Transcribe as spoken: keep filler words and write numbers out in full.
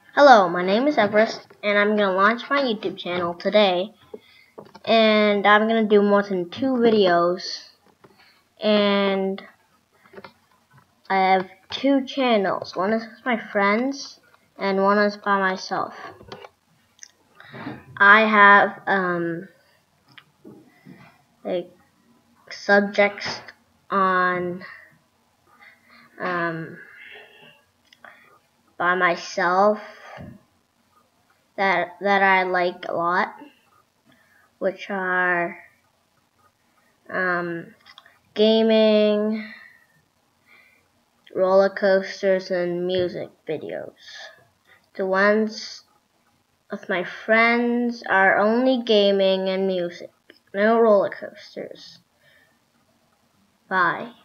Hello, my name is Everest, and I'm going to launch my YouTube channel today. And I'm going to do more than two videos. And I have two channels. One is with my friends, and one is by myself. I have, um, like, subjects on, um, by myself that, that I like a lot, which are, um, gaming, roller coasters, and music videos. The ones of my friends are only gaming and music, no roller coasters. Bye.